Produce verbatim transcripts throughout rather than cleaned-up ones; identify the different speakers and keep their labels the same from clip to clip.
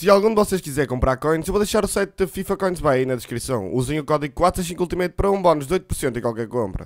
Speaker 1: Se algum de vocês quiser comprar coins, eu vou deixar o site da FIFA Coins Buy aí na descrição. Usem o código quatro cinco Ultimate para um bónus de oito por cento em qualquer compra.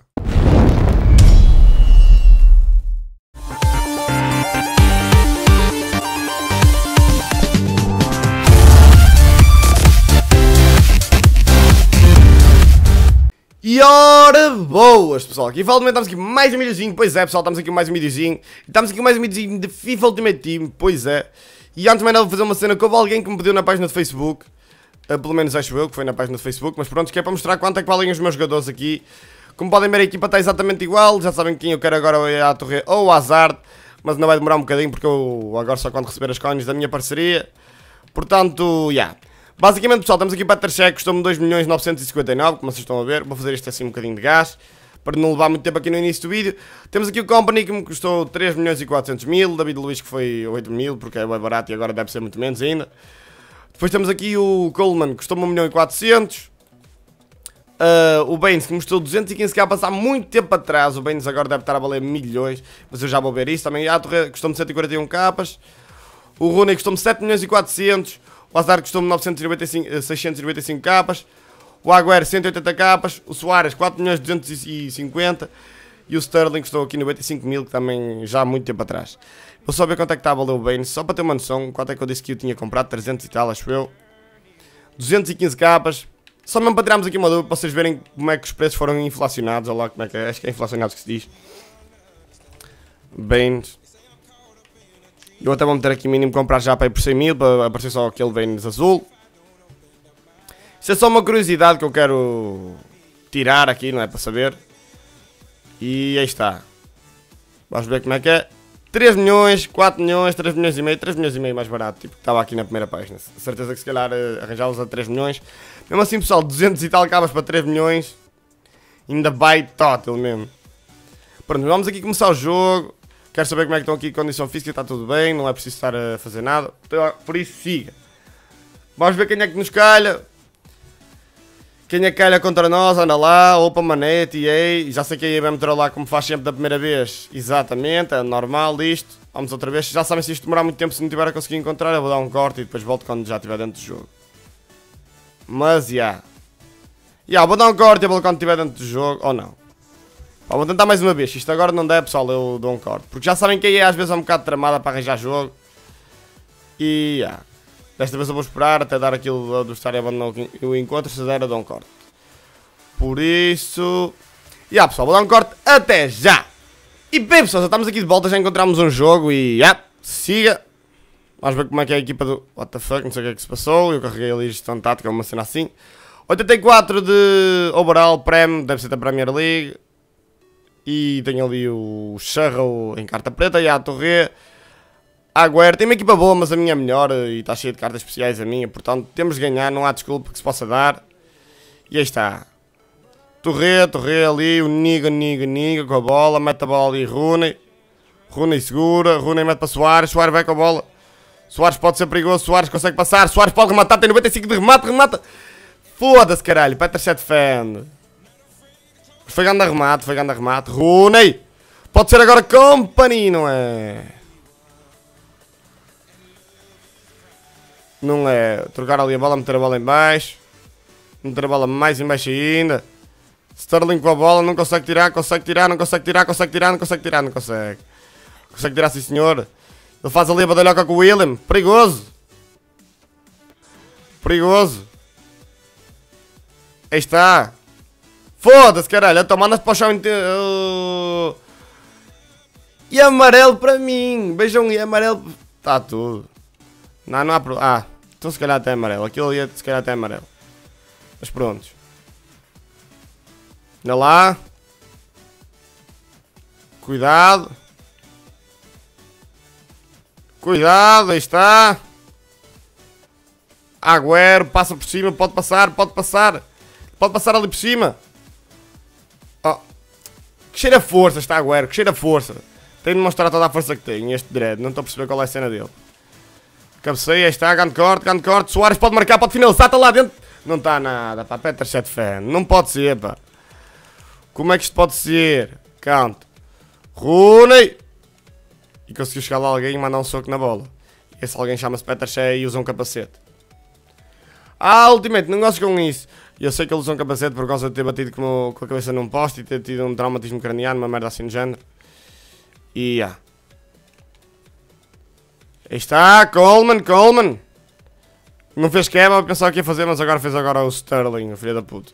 Speaker 1: E ora boas, pessoal, aqui finalmente estamos aqui mais um videozinho, pois é pessoal, estamos aqui mais um videozinho, estamos aqui mais um videozinho de FIFA Ultimate Team, pois é. E antes de mais nada vou fazer uma cena que houve alguém que me pediu na página do Facebook, uh, pelo menos acho eu que foi na página do Facebook, mas pronto, que é para mostrar quanto é que valem os meus jogadores aqui. Como podem ver a equipa está exatamente igual, já sabem quem eu quero agora é a Torre ou o Hazard, mas não vai demorar um bocadinho porque eu agora só quando receber as coins da minha parceria, portanto, já. Yeah. Basicamente, pessoal, estamos aqui para ter cheque, custou-me dois milhões novecentos e cinquenta e nove, como vocês estão a ver. Vou fazer isto assim um bocadinho de gás, para não levar muito tempo aqui no início do vídeo. Temos aqui o Company que me custou três milhões e quatrocentos mil, o David Luiz que foi oito mil, porque é bem barato e agora deve ser muito menos ainda. Depois temos aqui o Coleman, que custou-me um milhão e quatrocentos. Uh, o Baines, que me custou duzentos e quinze k a passar muito tempo atrás. O Baines agora deve estar a valer milhões, mas eu já vou ver isso. Também a Torre custou-me cento e quarenta e um k. O Rooney custou-me sete milhões e quatrocentos. O Hazard custou-me seiscentos e noventa e cinco k, o Agüero cento e oitenta k, o Suárez quatro milhões duzentos e cinquenta e o Sterling custou aqui noventa e cinco mil, que também já há muito tempo atrás. Vou só ver quanto é que está a valer o Baines, só para ter uma noção, quanto é que eu disse que eu tinha comprado, trezentos e tal, acho eu. duzentos e quinze k, só mesmo para tirarmos aqui uma dúvida, para vocês verem como é que os preços foram inflacionados, olha lá como é que é, acho que é inflacionados que se diz. Baines. Eu até vou meter aqui mínimo comprar já para ir por cem mil, para aparecer só aquele Baines azul. Isso é só uma curiosidade que eu quero tirar aqui, não é? Para saber. E aí está. Vamos ver como é que é. três milhões, quatro milhões, três milhões e meio, três milhões e meio mais barato, tipo que estava aqui na primeira página. Certeza que se calhar arranjá-los a três milhões. Mesmo assim, pessoal, duzentos e tal cabas para três milhões. Ainda vai total mesmo. Pronto, vamos aqui começar o jogo. Quero saber como é que estão aqui, condição física, está tudo bem, não é preciso estar a fazer nada, por isso siga. Vamos ver quem é que nos calha. Quem é que calha contra nós, anda lá, opa manete, E A, já sei que a E A vai meter lá como faz sempre da primeira vez, exatamente, é normal isto. Vamos outra vez, já sabem se isto demorar muito tempo, se não tiver a conseguir encontrar, eu vou dar um corte e depois volto quando já estiver dentro do jogo. Mas, já. Yeah. Já, yeah, vou dar um corte e vou quando estiver dentro do jogo, ou não. Vou tentar mais uma vez, se isto agora não der, pessoal, eu dou um corte. Porque já sabem que aí às vezes é um bocado tramada para arranjar jogo. E, yeah. Desta vez eu vou esperar até dar aquilo do estar abandonado o encontro, se der eu dou um corte. Por isso... E, yeah, pessoal, vou dar um corte até já! E bem, pessoal, já estamos aqui de volta, já encontramos um jogo e, yeah, siga! Vamos ver como é que é a equipa do... What the fuck, não sei o que é que se passou, eu carreguei ali gestão tática, uma cena assim. oitenta e quatro de overall, Prem, deve ser da Premier League. E tenho ali o Charro em carta preta e a Torre. Agüero, tem uma equipa boa, mas a minha é melhor e está cheia de cartas especiais a minha. Portanto, temos de ganhar, não há desculpa que se possa dar. E aí está. Torre, Torre ali, o Niga, Niga, Niga com a bola. Mete a bola ali, Rooney. Rooney segura, Rooney mete para Suárez. Suárez vai com a bola. Suárez pode ser perigoso, Suárez consegue passar. Suárez pode rematar, tem noventa e cinco de remate, remata. Foda-se caralho, Peter se defende. Foi grande remate, foi grande remate. Rooney! Pode ser agora Company, não é? Não é. Trocar ali a bola, meter a bola em baixo. Meter a bola mais em baixo ainda. Sterling com a bola, não consegue tirar, consegue tirar, não consegue tirar, consegue tirar, não consegue tirar, não consegue. Consegue tirar, sim senhor. Ele faz ali a badalhoca com o William. Perigoso. Perigoso. Aí está. Foda-se, caralho, então manda-se para o chão inteiro. E amarelo para mim. Beijão e amarelo. Está tudo. Não, não há problema. Ah, então se calhar até amarelo. Aquilo ali se calhar até amarelo. Mas prontos. Olha lá. Cuidado. Cuidado, aí está. Agüero, passa por cima, pode passar, pode passar. Pode passar ali por cima. Oh. Que cheira a força está Agüero, que cheira a força. Tem de mostrar toda a força que tem este dread, não estou a perceber qual é a cena dele. Cabeceia, está, grande corte, grande corte. Suárez pode marcar, pode finalizar, está lá dentro. Não está nada, pá, Peter Chet fan. Não pode ser, pá. Como é que isto pode ser? Count. Rooney. E conseguiu chegar lá alguém e mandar um soco na bola. Esse alguém chama-se Petershey e usa um capacete. Ah, Ultimate, não gosto com isso. Eu sei que ele usa um capacete por causa de ter batido com, com a cabeça num poste e ter tido um traumatismo craniano, uma merda assim no género. E yeah. Aí está, Coleman, Coleman. Não fez quebra, pensava que ia fazer, mas agora fez agora o Sterling, o filho da puta.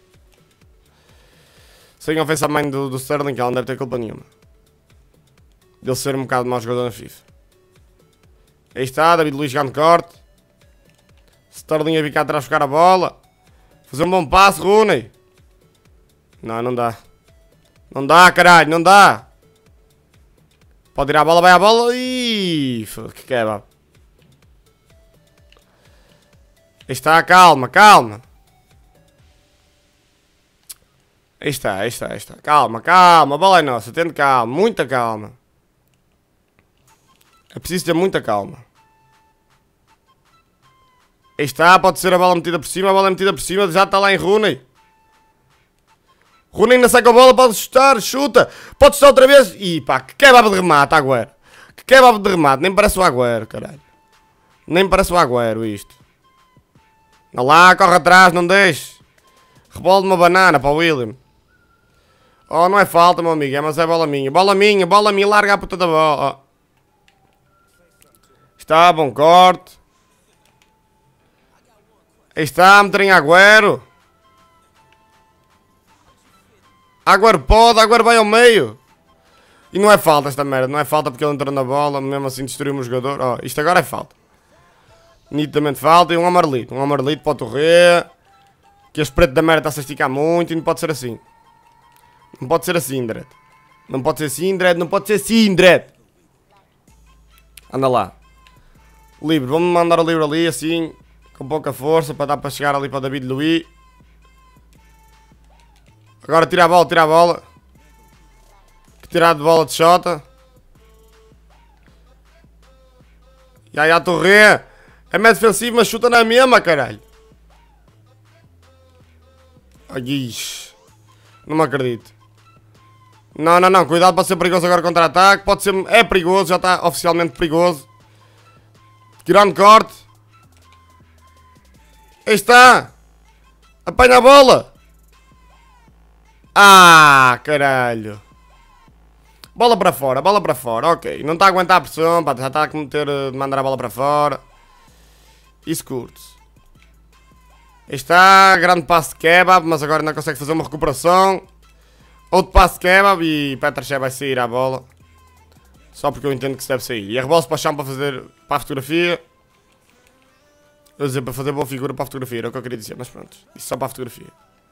Speaker 1: Sem ofensa à mãe do, do Sterling, que ela não deve ter culpa nenhuma. Dele ser um bocado mau jogador na FIFA. Aí está, David Luiz ganha corte. Sterling a vir cá atrás buscar a bola. Fazer um bom passo, Rooney. Não, não dá. Não dá, caralho, não dá. Pode ir à bola, vai à bola. Ih, que quebra. Aí está, calma, calma. Aí está, aí está, aí está. Calma, calma, a bola é nossa, tendo calma, muita calma. É preciso ter muita calma. Aí está, pode ser a bola metida por cima, a bola é metida por cima, já está lá em Rooney. Rooney ainda sai com a bola, pode chutar, chuta. Pode chutar outra vez. Ih pá, que quebra de remate, Agüero. Que quebra de remate, nem parece o Agüero, caralho. Nem parece o Agüero isto. Não lá, corre atrás, não deixe. Rebola de uma banana para o William. Oh, não é falta, meu amigo, é, mas é bola minha. Bola minha, bola minha, larga a puta da bola. Oh. Está, bom corte. Aí está, meter em Agüero. Agüero pode, Agüero vai ao meio. E não é falta esta merda, não é falta porque ele entrou na bola, mesmo assim destruiu o jogador. Oh, isto agora é falta. Nitidamente falta e um amarelito. Um amarelito para o Torre. Que este preto da merda está-se a esticar muito e não pode ser assim. Não pode ser assim, Dredd. Não pode ser assim, Dredd. Não pode ser assim, Dredd. Anda lá. Livre. Vamos mandar o livro ali, assim. Com pouca força, para dar para chegar ali para o David Luiz. Agora tira a bola, tira a bola. Que tirar de bola de Xota. E aí a Torre. É mais defensivo, mas chuta na mesma, caralho. Ai, não me acredito. Não, não, não. Cuidado, pode ser perigoso agora contra-ataque. Pode ser... É perigoso, já está oficialmente perigoso. Grande corte. Aí está. Apanha a bola. Ah, caralho. Bola para fora, bola para fora. Ok, não está a aguentar a pressão. Pá, já está a cometer de mandar a bola para fora. Isso curte-se. Aí está, grande passo de kebab, mas agora não consegue fazer uma recuperação. Outro passo de kebab e Petershey vai sair à bola. Só porque eu entendo que se deve sair. E a rebola para o chão para fazer para a fotografia. Vou dizer, para fazer boa figura para a fotografia, era o que eu queria dizer, mas pronto. Isso só para a fotografia.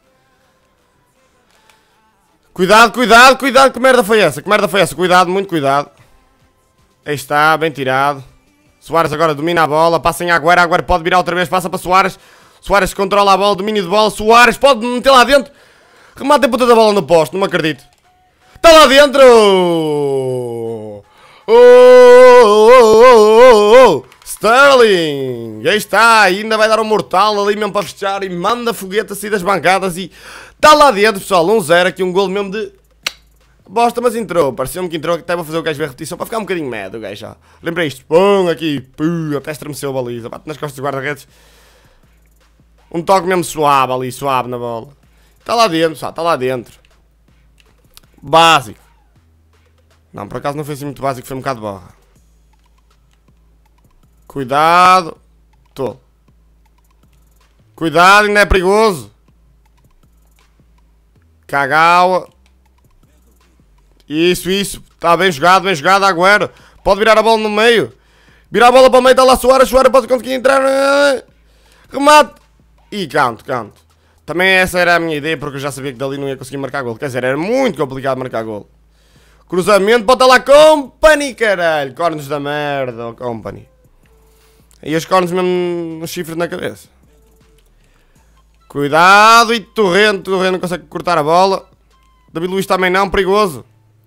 Speaker 1: Cuidado, cuidado, cuidado, que merda foi essa? Que merda foi essa? Cuidado, muito cuidado. Aí está, bem tirado. Soares agora domina a bola, passa em Agüero, Agüero pode virar outra vez, passa para Soares. Soares controla a bola, domínio de bola, Soares pode meter lá dentro. Remata a puta da bola no poste, não me acredito. Está lá dentro! Oh, oh, oh, oh, oh. Sterling! Aí está, ainda vai dar um mortal ali mesmo para fechar e manda foguete assim das bancadas e está lá dentro, pessoal, um zero aqui, um golo mesmo de bosta, mas entrou, pareceu-me que entrou, até vou fazer o gajo ver a repetição para ficar um bocadinho medo, o gajo já. Lembrei isto, pum, aqui, pum, até estremeceu a baliza, bate nas costas do guarda-redes. Um toque mesmo suave ali, suave na bola. Está lá dentro, pessoal, está lá dentro. Básico. Não, por acaso não foi assim muito básico, foi um bocado de borra. Cuidado. Tô. Cuidado, ainda é perigoso. Cagawa. Isso, isso. Está bem jogado, bem jogado, Agüero. Pode virar a bola no meio. Virar a bola para o meio, está lá Soares. Soares pode conseguir entrar. Remate. E canto, canto. Também essa era a minha ideia, porque eu já sabia que dali não ia conseguir marcar gol. Quer dizer, era muito complicado marcar gol. Cruzamento, bota lá Company, caralho. Cornos da merda, oh, Company. E os cornos mesmo nos chifres na cabeça. Cuidado, e Torrente, Torrente não consegue cortar a bola. David Luiz também não, perigoso.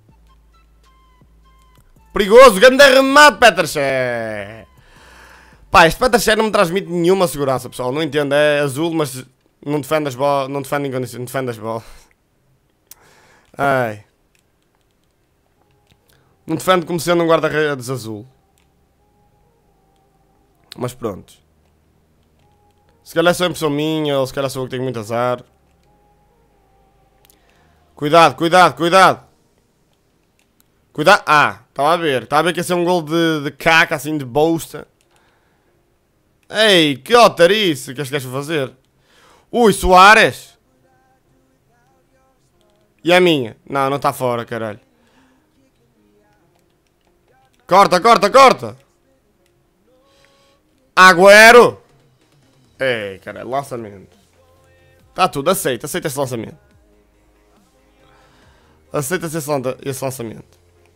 Speaker 1: Perigoso, grande remate, Petershey. Pá, este Petershey não me transmite nenhuma segurança, pessoal. Não entendo, é azul, mas não defende as bolas. Não defende em condições, não defende as bolas. Ai. Não defende como sendo um guarda-redes azul. Mas pronto. Se calhar é só impressão minha, ou se calhar sou eu que tenho muito azar. Cuidado, cuidado, cuidado. Cuidado. Ah, estava a ver. Estava a ver que ia ser um gol de, de caca, assim, de bolsa. Ei, que otarice que este gajo vai fazer. Ui, Soares. E a minha? Não, não está fora, caralho. Corta, corta, corta. Agüero. Ei, caralho, lançamento. Está tudo, aceita, aceita esse lançamento. Aceita-se esse, esse lançamento.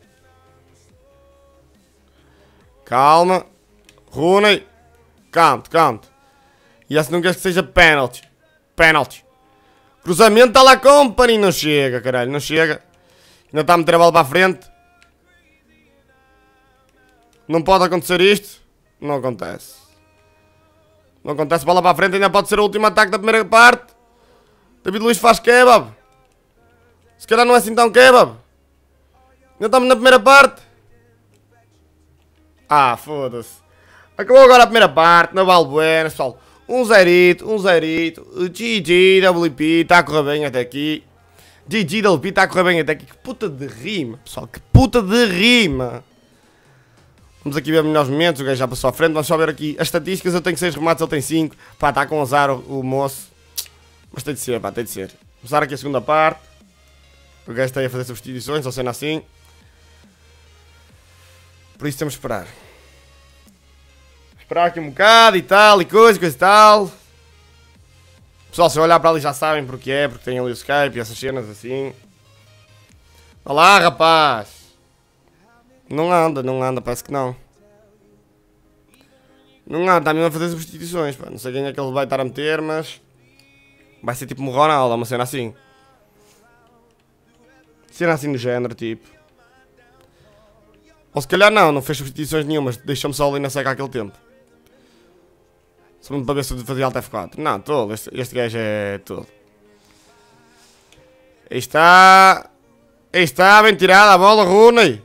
Speaker 1: Calma. Rooney. Canto, canto. E esse não quer que seja penalty. Penalty. Cruzamento, está lá Company. Não chega, caralho, não chega. Ainda está a meter a bola para a frente. Não pode acontecer isto. Não acontece. Não acontece, bola para a frente. Ainda pode ser o último ataque da primeira parte. David Luiz faz kebab. Se calhar não é assim tão kebab. Ainda estamos na primeira parte. Ah, foda-se. Acabou agora a primeira parte, na Balbuena, pessoal. Um zerito, um zerito. O G G, W P, está a correr bem até aqui. G G, W P, está a correr bem até aqui. Que puta de rima, pessoal. Que puta de rima. Vamos aqui ver melhores momentos. O gajo já passou à frente. Vamos só ver aqui as estatísticas. Eu tenho seis remates, ele tem cinco. Pá, está com azar o, o moço. Mas tem de ser, pá, tem de ser. Começar aqui a segunda parte. O gajo está aí a fazer substituições, ou sendo assim. Por isso temos de esperar. Esperar aqui um bocado e tal, e coisa, coisa e tal. Pessoal, se eu olhar para ali já sabem porque é, porque tem ali o Skype e essas cenas assim. Olá, rapaz. Não anda, não anda, parece que não. Não anda, está mesmo a fazer substituições, pá. Não sei quem é que ele vai estar a meter, mas... vai ser tipo um Ronaldo, uma cena assim. Cena assim do género, tipo. Ou se calhar não, não fez substituições nenhumas. Deixou-me só ali na seca aquele tempo. Só para ver se fazia Alt F quatro. Não, todo, este, este gajo é todo. Aí está. Aí está, bem tirada a bola, Rooney.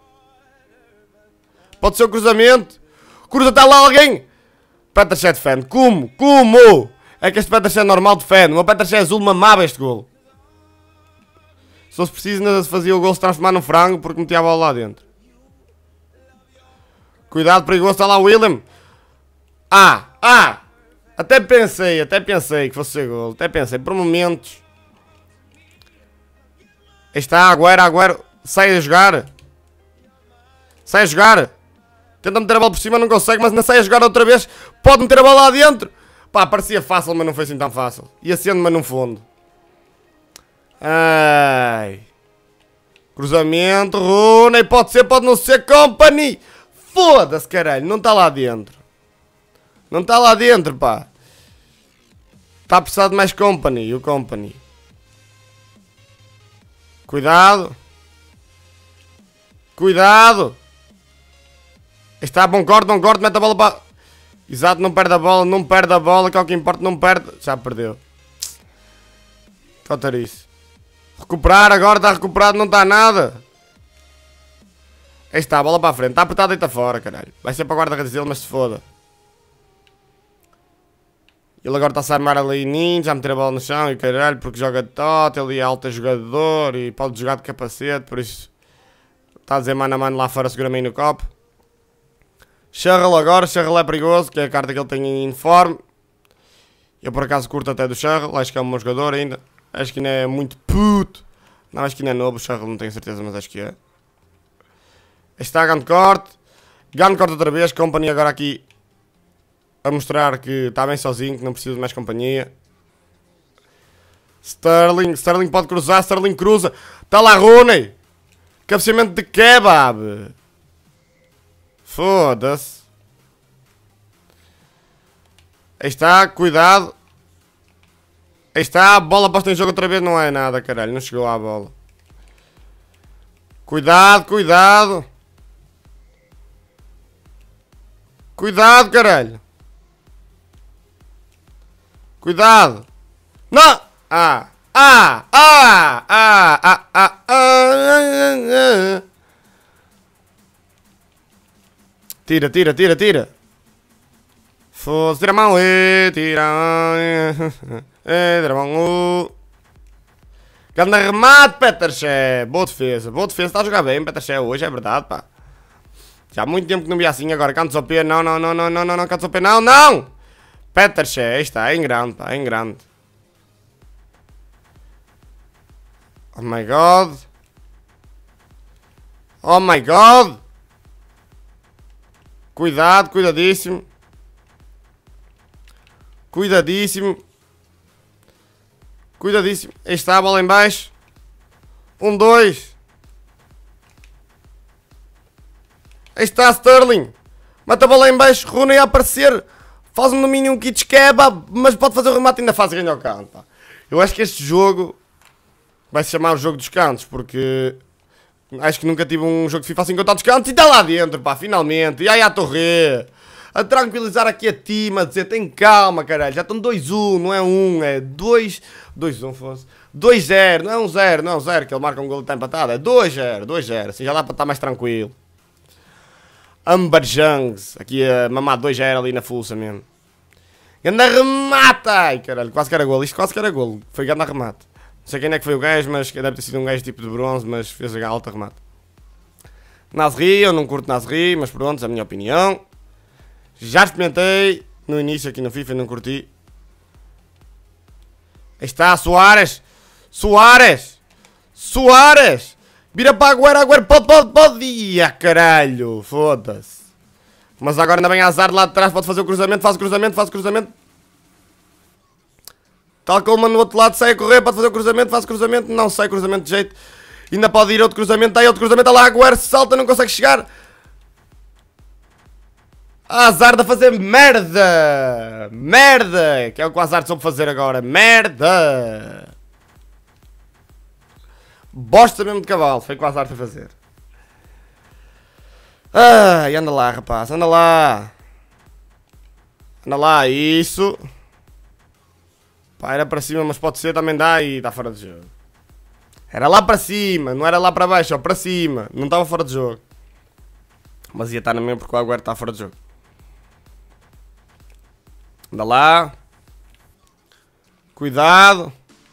Speaker 1: Pode ser o cruzamento. Cruza, está lá alguém. Peterson defende. Como? Como? É que este Peterson normal defende. O meu Peterson azul mamava este gol. Se fosse preciso, ainda se fazia o gol se transformar num frango porque metia a bola lá dentro. Cuidado, perigoso, está lá o William. Ah, ah. Até pensei, até pensei que fosse ser gol. Até pensei, por momentos. Aí está, Agüero, Agüero. Sai a jogar. Sai a jogar. Tenta meter a bola por cima, não consegue, mas ainda sai a jogar outra vez. Pode meter a bola lá dentro. Pá, parecia fácil, mas não foi assim tão fácil. Ia sendo, mas no fundo. Ai. Cruzamento, Rooney. Pode ser, pode não ser. Company. Foda-se, caralho. Não está lá dentro. Não está lá dentro, pá. Está a precisar de mais Company. O Company. Cuidado. Cuidado. Está bom corte, não corte. Mete a bola para... Exato, não perde a bola. Não perde a bola. Que é o que importa, não perde. Já perdeu. Cotarice. Recuperar agora. Está recuperado, não está nada. Aí está, a bola para a frente. Está apertado, deita fora, caralho. Vai ser para a guarda-redes dele, mas se foda. Ele agora está-se a armar ali ninja, a meter a bola no chão e caralho, porque joga de tot, ele é alto jogador e pode jogar de capacete, por isso está a dizer mano a mano lá fora, segura-me aí no copo. Charles agora, Charles é perigoso, que é a carta que ele tem em uniforme. Eu por acaso curto até do Charles, acho que é um bom jogador ainda. Acho que ainda é muito puto. Não, acho que ainda é novo, o Charles não tenho certeza, mas acho que é. Está Gant corte. Gant corte outra vez, Company agora aqui a mostrar que está bem sozinho, que não precisa de mais companhia. Sterling, Sterling pode cruzar, Sterling cruza. Está lá Rooney. Cabeceamento de kebab. Foda-se. Aí está, cuidado. Aí está, a bola posta em jogo outra vez, não é nada, caralho, não chegou à bola. Cuidado, cuidado. Cuidado, caralho. Cuidado. Não! Ah! Ah! Ah! Ah! Ah! Ah! Ah! Tira, tira, tira, tira. Foda-se, tira a mão, e tira a mão, e tira a mão, grande remate, Peterche. Boa defesa, boa defesa, está a jogar bem, Peterche, hoje, é verdade, pá. Já há muito tempo que não vi assim, agora cantos ao pé, não, não, não, não, não, não, não, cantos ao pé, não, não! Peterche, aí está, é em grande, pá, é em grande. Oh my god. Oh my god. Cuidado, cuidadíssimo. Cuidadíssimo. Cuidadíssimo. Aí está a bola em baixo. Um, dois. Aí está Sterling. Mata a bola em baixo. Rooney a aparecer. Faz um domínio um kit kebab. Mas pode fazer o remate e ainda faz ganhar o canto. Pá. Eu acho que este jogo vai se chamar o jogo dos cantos. Porque acho que nunca tive um jogo de FIFA assim com tantos cantos. E está lá dentro, pá. Finalmente. E aí a torre. A tranquilizar aqui a time, a dizer, tem calma, caralho, já estão dois um, não é um, é dois, dois um fosse, dois zero, não é um zero, não é um zero, que ele marca um gol e está empatado, é dois zero, dois zero, assim já dá para estar mais tranquilo. Amberjangs, aqui a mamar dois zero ali na fuça mesmo. Ganda remata, ai caralho, quase que era gol, isto quase que era gol, foi ganda remate. Não sei quem é que foi o gajo, mas deve ter sido um gajo tipo de bronze, mas fez a alta remate. Nasri, eu não curto Nasri, mas pronto, é a minha opinião. Já experimentei no início aqui no FIFA e não curti. Aí está, Soares! Soares! Soares! Vira para Agüero, Agüero, pode, pode, pode! Ia caralho, foda-se. Mas agora ainda bem azar de lá de trás, pode fazer o cruzamento, faz o cruzamento, faz o cruzamento. Tal como no outro lado sai a correr, pode fazer o cruzamento, faz o cruzamento. Não sai cruzamento de jeito. Ainda pode ir outro cruzamento, está aí outro cruzamento, está lá Agüero, salta, não consegue chegar. Azar de fazer merda! Merda! Que é o que o Azar soube fazer agora. Merda! Bosta mesmo de cavalo. Foi o que o Azar foi fazer. Ai, anda lá, rapaz. Anda lá. Anda lá, isso. Pá, era para cima, mas pode ser, também dá e está fora de jogo. Era lá para cima, não era lá para baixo, ó, para cima. Não estava fora de jogo. Mas ia estar na mesma porque o Agüero está fora de jogo. Anda lá. Cuidado.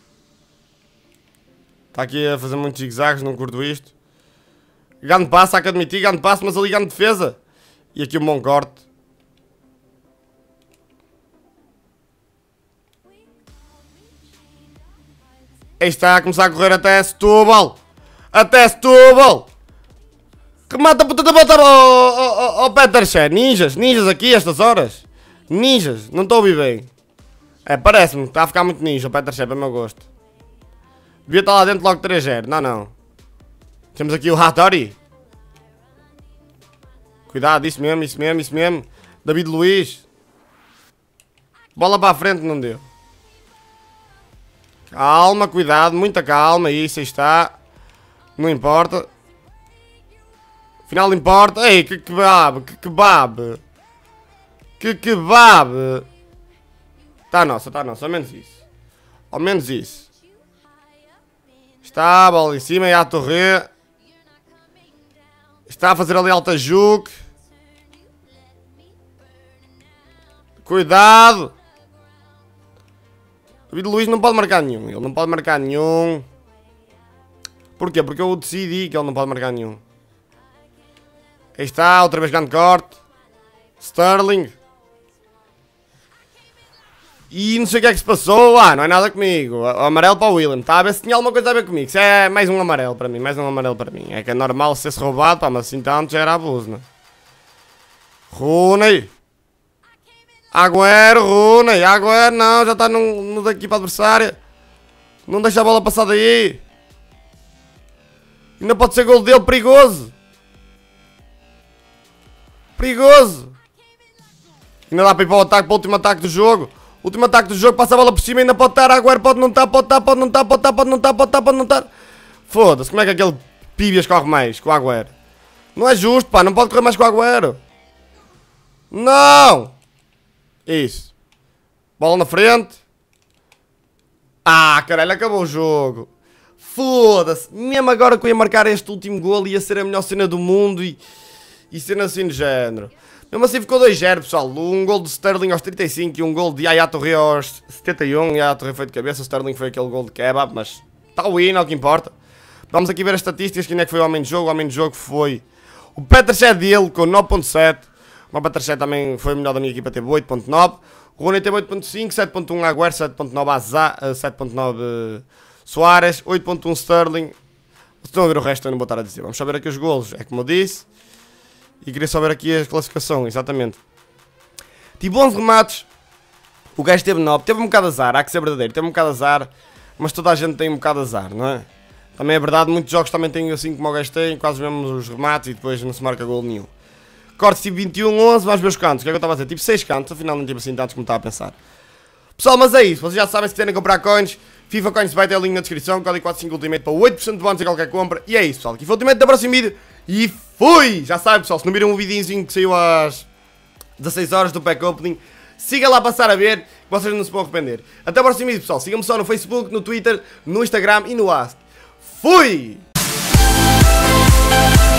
Speaker 1: Está aqui a fazer muitos zigue-zagues, não curto isto. Grande passo, há que admitir, grande passo, mas ali grande defesa. E aqui um bom corte. Aí está a começar a correr até Setúbal. Até Setúbal. Remata a puta da bota. Oh, oh, oh, oh Peterche, ninjas, ninjas aqui estas horas. Ninjas, não estou a ouvir bem. É, parece-me, está a ficar muito ninja o Peterche, para o meu gosto. Devia estar lá dentro logo três zero, não, não. Temos aqui o Hattori. Cuidado, isso mesmo, isso mesmo, isso mesmo. David Luiz. Bola para a frente, não deu. Calma, cuidado, muita calma, isso aí está. Não importa. Afinal importa. Ei, que kebab, que kebab. Que kebab! Está nossa, está nossa, ao menos isso. Ao menos isso. Está a bola em cima e a torre. Está a fazer ali alta juque. Cuidado! O David Luiz não pode marcar nenhum. Ele não pode marcar nenhum. Porquê? Porque eu decidi que ele não pode marcar nenhum. Aí está, outra vez grande corte. Sterling. E não sei o que é que se passou. Ah, não é nada comigo. O amarelo para o William. Está a ver se tinha alguma coisa a ver comigo. Isso é mais um amarelo para mim. Mais um amarelo para mim. É que é normal ser-se roubado, pá, mas assim tanto já era abuso, não é? Rooney. Agüero, Rooney. Agüero, não. Já está no, no da equipa adversária. Não deixa a bola passar daí. Ainda pode ser gol dele. Perigoso. Perigoso. Ainda dá para ir para o ataque, para o último ataque do jogo. Último ataque do jogo, passa a bola por cima, ainda pode estar, Agüero pode não estar, pode estar, pode não estar, pode estar, pode não estar, pode estar, pode não estar. Foda-se, como é que aquele Píbias corre mais com o Agüero? Não é justo, pá, não pode correr mais com o Agüero. Não! Isso. Bola na frente. Ah, caralho, acabou o jogo. Foda-se, mesmo agora que eu ia marcar este último gol ia ser a melhor cena do mundo e, e cena assim de género. Mesmo assim ficou dois a zero, pessoal. Um gol de Sterling aos trinta e cinco e um gol de Yaya Touré aos setenta e um. Yaya Touré foi de cabeça, o Sterling foi aquele gol de kebab, mas está o win, é o que importa. Vamos aqui ver as estatísticas, quem é que foi o homem de jogo. O homem de jogo foi o Petr Cech com nove ponto sete. O Petr Cech também foi o melhor da minha equipa, teve oito ponto nove. O Rooney teve oito ponto cinco, sete ponto um Agüero, sete ponto nove Azar, sete ponto nove Soares, oito ponto um Sterling. Estão a ver o resto, eu não vou estar a dizer. Vamos só ver aqui os golos, é como eu disse. E queria só ver aqui a classificação, exatamente. Tive onze remates. O gajo teve nove, teve um bocado de azar, há que ser verdadeiro, teve um bocado de azar. Mas toda a gente tem um bocado de azar, não é? Também é verdade, muitos jogos também têm assim como o gajo tem, quase mesmo os remates e depois não se marca gol nenhum. Cortes tive vinte e um, onze, vamos ver os cantos. O que é que eu estava a dizer? Tive seis cantos, afinal não tive assim tantos como estava a pensar. Pessoal, mas é isso. Vocês já sabem, se quiserem comprar coins, FIFA Coins vai ter o link na descrição. Código quatro cinco Ultimate para oito por cento de bónus em qualquer compra. E é isso, pessoal. Aqui foi o Ultimate da próximo vídeo. E fui! Já sabem, pessoal, se não viram o videozinho que saiu às dezasseis horas do Pack Opening, siga lá a passar a ver, que vocês não se vão arrepender. Até o próximo vídeo, pessoal. Sigam-me só no Facebook, no Twitter, no Instagram e no Ask. Fui!